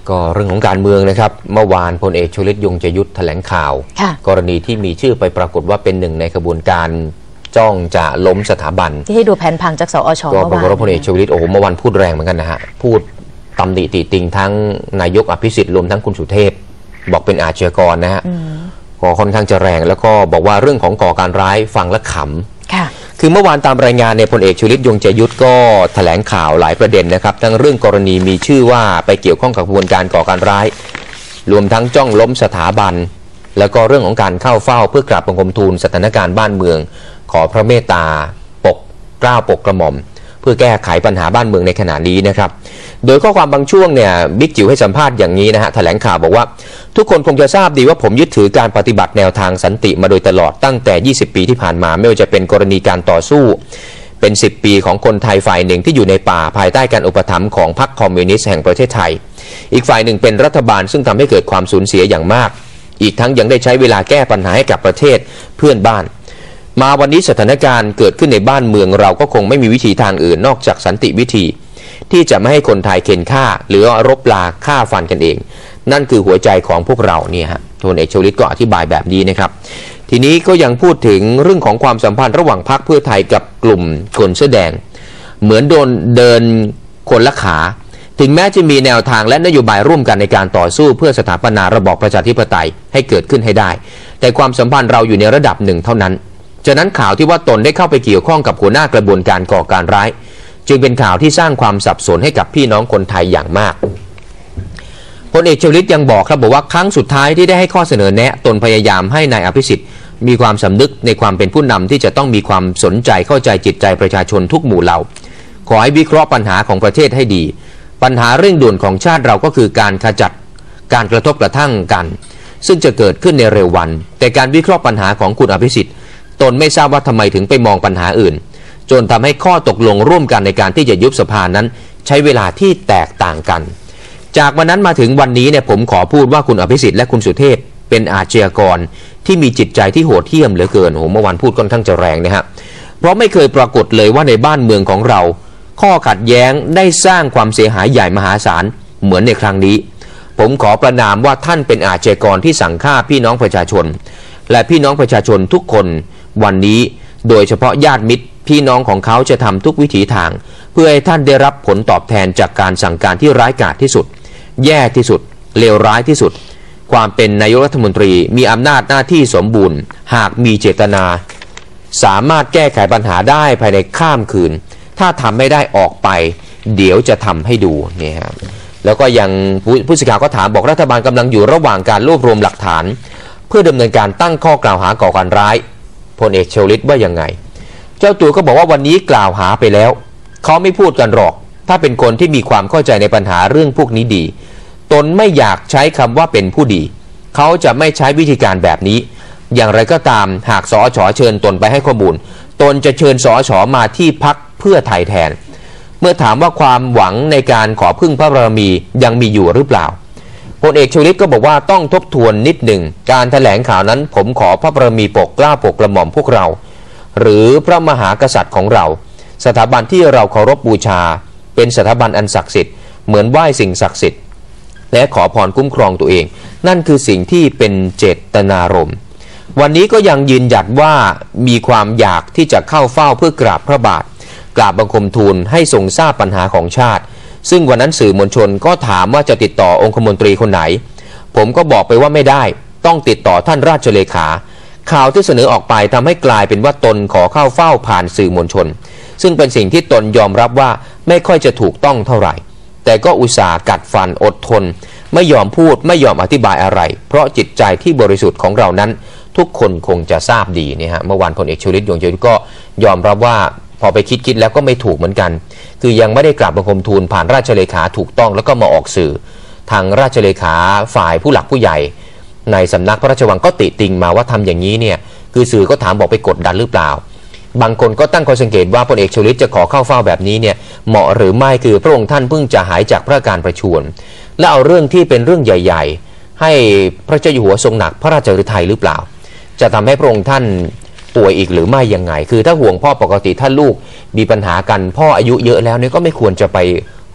ก็เรื่องของการเมืองนะครับเมื่อวานพลเอกชวลิตยงใจยุทธแถลงข่าวกรณีที่มีชื่อไปปรากฏว่าเป็นหนึ่งในขบวนการจ้องจะล้มสถาบันที่ให้ดูแผนผังจากสอช. ก็ปรากฏว่าพลเอกชวลิตโอ้โหเมื่อวานพูดแรงเหมือนกันนะฮะพูดตำหนิติติงทั้งนายกอภิสิทธิ์รวมทั้งคุณสุเทพบอกเป็นอาชญากรนะฮะก็ค่อนข้างจะแรงแล้วก็บอกว่าเรื่องของก่อการร้ายฟังและขำคือเมื่อวานตามรายงานในพลเอกชวลิตยงใจยุทธก็แถลงข่าวหลายประเด็นนะครับทั้งเรื่องกรณีมีชื่อว่าไปเกี่ยวข้องกับกระบวนการก่อการร้ายรวมทั้งจ้องล้มสถาบันแล้วก็เรื่องของการเข้าเฝ้าเพื่อกราบบังคมทูลสถานการณ์บ้านเมืองขอพระเมตตาปกเกล้าปกกระหม่อมเพื่อแก้ไขปัญหาบ้านเมืองในขณะนี้นะครับโดยข้อความบางช่วงเนี่ยบิ๊กจิ๋วให้สัมภาษณ์อย่างนี้นะฮะแถลงข่าวบอกว่าทุกคนคงจะทราบดีว่าผมยึดถือการปฏิบัติแนวทางสันติมาโดยตลอดตั้งแต่20ปีที่ผ่านมาไม่ว่าจะเป็นกรณีการต่อสู้เป็น10ปีของคนไทยฝ่ายหนึ่งที่อยู่ในป่าภายใต้การอุปถัมภ์ของพรรคคอมมิวนิสต์แห่งประเทศไทยอีกฝ่ายหนึ่งเป็นรัฐบาลซึ่งทำให้เกิดความสูญเสียอย่างมากอีกทั้งยังได้ใช้เวลาแก้ปัญหาให้กับประเทศเพื่อนบ้านมาวันนี้สถานการณ์เกิดขึ้นในบ้านเมืองเราก็คงไม่มีวิธีทางอื่นนอกจากสันติวิธีที่จะไม่ให้คนไทยเข็นฆ่าหรือรบลาฆ่าฟันกันเองนั่นคือหัวใจของพวกเราเนี่ยฮะพลเอกชวลิตก็อธิบายแบบนี้นะครับทีนี้ก็ยังพูดถึงเรื่องของความสัมพันธ์ระหว่างพรรคเพื่อไทยกับกลุ่มคนเสื้อแดงเหมือนเดินคนละขาถึงแม้จะมีแนวทางและนโยบายร่วมกันในการต่อสู้เพื่อสถาปนาระบอบประชาธิปไตยให้เกิดขึ้นให้ได้แต่ความสัมพันธ์เราอยู่ในระดับหนึ่งเท่านั้นฉะนั้นข่าวที่ว่าตนได้เข้าไปเกี่ยวข้องกับหัวหน้ากระบวนการก่อการร้ายจึงเป็นข่าวที่สร้างความสับสนให้กับพี่น้องคนไทยอย่างมากพลเอกชวลิตยังบอกว่าครั้งสุดท้ายที่ได้ให้ข้อเสนอแนะตนพยายามให้นายอภิสิทธิ์มีความสำนึกในความเป็นผู้นำที่จะต้องมีความสนใจเข้าใจจิตใจประชาชนทุกหมู่เหล่าขอให้วิเคราะห์ปัญหาของประเทศให้ดีปัญหาเร่งด่วนของชาติเราก็คือการขจัดการกระทบกระทั่งกันซึ่งจะเกิดขึ้นในเร็ววันแต่การวิเคราะห์ปัญหาของคุณอภิสิทธิ์ตนไม่ทราบว่าทำไมถึงไปมองปัญหาอื่นจนทำให้ข้อตกลงร่วมกันในการที่จะยุบสภานั้นใช้เวลาที่แตกต่างกันจากวันนั้นมาถึงวันนี้เนี่ยผมขอพูดว่าคุณอภิสิทธิ์และคุณสุเทพเป็นอาชญากรที่มีจิตใจที่โหดเหี้ยมเหลือเกินโอ้โหเมื่อวานพูดค่อนข้างจะแรงนะฮะเพราะไม่เคยปรากฏเลยว่าในบ้านเมืองของเราข้อขัดแย้งได้สร้างความเสียหายใหญ่มหาศาลเหมือนในครั้งนี้ผมขอประณามว่าท่านเป็นอาชญากรที่สั่งฆ่าพี่น้องประชาชนและพี่น้องประชาชนทุกคนวันนี้โดยเฉพาะญาติมิตรพี่น้องของเขาจะทำทุกวิถีทางเพื่อให้ท่านได้รับผลตอบแทนจากการสั่งการที่ร้ายกาจที่สุดแย่ที่สุดเลวร้ายที่สุดความเป็นนายกรัฐมนตรีมีอำนาจหน้าที่สมบูรณ์หากมีเจตนาสามารถแก้ไขปัญหาได้ภายในข้ามคืนถ้าทำไม่ได้ออกไปเดี๋ยวจะทำให้ดูนี่ครับแล้วก็ยังผู้สื่อข่าวก็ถามบอกรัฐบาลกำลังอยู่ระหว่างการรวบรวมหลักฐานเพื่อดำเนินการตั้งข้อกล่าวหาก่อการร้ายพลเอกชวลิตว่ายังไงเจ้าตัวก็บอกว่าวันนี้กล่าวหาไปแล้วเขาไม่พูดกันหรอกถ้าเป็นคนที่มีความเข้าใจในปัญหาเรื่องพวกนี้ดีตนไม่อยากใช้คำว่าเป็นผู้ดีเขาจะไม่ใช้วิธีการแบบนี้อย่างไรก็ตามหากสอช.เชิญตนไปให้ข้อมูลตนจะเชิญสอช.มาที่พรรคเพื่อไทยแทนเมื่อถามว่าความหวังในการขอพึ่งพระบารมียังมีอยู่หรือเปล่าพลเอกชวลิตก็บอกว่าต้องทบทวนนิดหนึ่งการแถลงข่าวนั้นผมขอพระบารมีปกเกล้าปกกระหม่อมพวกเราหรือพระมหากษัตริย์ของเราสถาบันที่เราเคารพบูชาเป็นสถาบันอันศักดิ์สิทธิ์เหมือนไหว้สิ่งศักดิ์สิทธิ์และขอพรคุ้มครองตัวเองนั่นคือสิ่งที่เป็นเจตนารมณ์วันนี้ก็ยังยืนหยัดว่ามีความอยากที่จะเข้าเฝ้าเพื่อกราบพระบาทกราบบังคมทูลให้ทรงทราบปัญหาของชาติซึ่งวันนั้นสื่อมวลชนก็ถามว่าจะติดต่อองคมนตรีคนไหนผมก็บอกไปว่าไม่ได้ต้องติดต่อท่านราชเลขาข่าวที่เสนอออกไปทำให้กลายเป็นว่าตนขอเข้าเฝ้าผ่านสื่อมวลชนซึ่งเป็นสิ่งที่ตนยอมรับว่าไม่ค่อยจะถูกต้องเท่าไหร่แต่ก็อุตส่าห์กัดฟันอดทนไม่ยอมพูดไม่ยอมอธิบายอะไรเพราะจิตใจที่บริสุทธิ์ของเรานั้นทุกคนคงจะทราบดีเนี่ยฮะเมื่อวานพลเอกชวลิตยงใจยุทธก็ยอมรับว่าพอไปคิดแล้วก็ไม่ถูกเหมือนกันคือยังไม่ได้กราบบังคมทูลผ่านราชเลขาถูกต้องแล้วก็มาออกสื่อทางราชเลขาฝ่ายผู้หลักผู้ใหญ่ในสำนักพระราชวังก็ติติงมาว่าทำอย่างนี้เนี่ยคือสื่อก็ถามบอกไปกดดันหรือเปล่าบางคนก็ตั้งข้อสังเกตว่าพลเอกชวลิตจะขอเข้าเฝ้าแบบนี้เนี่ยเหมาะหรือไม่คือพระองค์ท่านเพิ่งจะหายจากพระการประชวรและเอาเรื่องที่เป็นเรื่องใหญ่ๆให้พระเจ้าอยู่หัวทรงหนักพระราชฤทัยหรือเปล่าจะทำให้พระองค์ท่านป่วยอีกหรือไม่ยังไงคือถ้าห่วงพ่อปกติถ้าลูกมีปัญหากันพ่ออายุเยอะแล้วเนี่ยก็ไม่ควรจะไป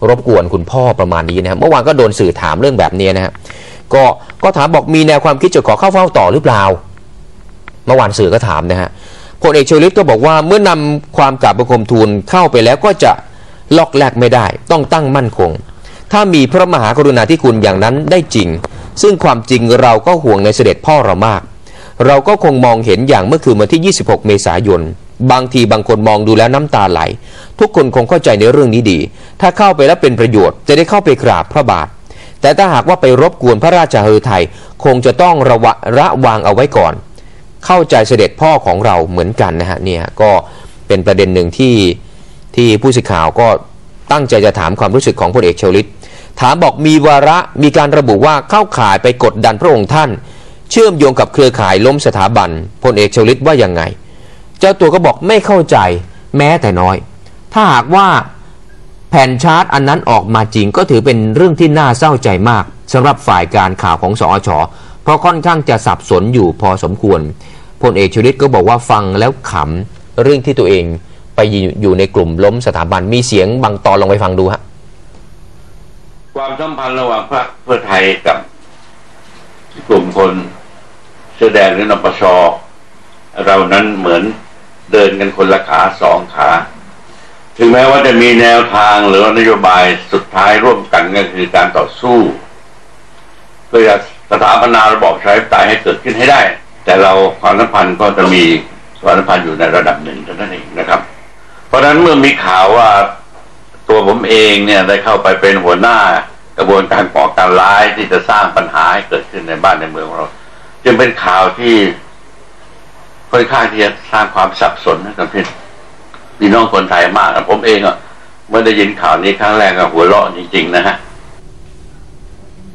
รบกวนคุณพ่อประมาณนี้นะครับเมื่อวานก็โดนสื่อถามเรื่องแบบนี้นะฮะก็ถามบอกมีแนวความคิดจะขอเข้าเฝ้าต่อหรือเปล่าเมื่อวานสื่อก็ถามนะฮะพลเอกชวลิตก็บอกว่าเมื่อนำความกราบบังคมทูลเข้าไปแล้วก็จะล็อกแลกไม่ได้ต้องตั้งมั่นคงถ้ามีพระมหากรุณาธิคุณอย่างนั้นได้จริงซึ่งความจริงเราก็ห่วงในเสด็จพ่อเรามากเราก็คงมองเห็นอย่างเมื่อคืนวันที่26เมษายนบางทีบางคนมองดูแล้วน้ำตาไหลทุกคนคงเข้าใจในเรื่องนี้ดีถ้าเข้าไปแล้วเป็นประโยชน์จะได้เข้าไปกราบพระบาทแต่ถ้าหากว่าไปรบกวนพระราชาฤทัยคงจะต้องระวางเอาไว้ก่อนเข้าใจเสด็จพ่อของเราเหมือนกันนะฮะเนี่ยก็เป็นประเด็นหนึ่งที่ผู้สื่อข่าวก็ตั้งใจจะถามความรู้สึกของพลเอกชวลิตถามบอกมีวาระมีการระบุว่าเข้าข่ายไปกดดันพระองค์ท่านเชื่อมโยงกับเครือข่ายล้มสถาบันพลเอกชวลิตว่ายังไงเจ้าตัวก็บอกไม่เข้าใจแม้แต่น้อยถ้าหากว่าแผ่นชาร์ตอันนั้นออกมาจริงก็ถือเป็นเรื่องที่น่าเศร้าใจมากสำหรับฝ่ายการข่าวของสอช.เพราะค่อนข้างจะสับสนอยู่พอสมควรพลเอกชวลิตก็บอกว่าฟังแล้วขำเรื่องที่ตัวเองไปอยู่ในกลุ่มล้มสถาบันมีเสียงบางตอนลองไปฟังดูฮะความสัมพันธ์ระหว่างพรรคเพื่อไทยกับกลุ่มคนเสื้อแดงหรือนปช.เรานั้นเหมือนเดินกันคนละขาสองขาถึงแม้ว่าจะมีแนวทางหรือนโยบายสุดท้ายร่วมกันก็คือการต่อสู้เพื่อสถาปนาระบอบประชาธิปไตยให้เกิดขึ้นให้ได้แต่เราความสัมพันธ์ก็จะมีความสัมพันธ์อยู่ในระดับหนึ่งเท่านั้นเองนะครับเพราะฉะนั้นเมื่อมีข่าวว่าตัวผมเองเนี่ยได้เข้าไปเป็นหัวหน้ากระบวนการก่อการร้ายที่จะสร้างปัญหาให้เกิดขึ้นในบ้านในเมืองของเราจึงเป็นข่าวที่ค่อนข้างที่จะสร้างความสับสนให้กับพี่น้องคนไทยมากผมเองเมื่อได้ยินข่าวนี้ครั้งแรกก็หัวเราะจริงๆนะฮะ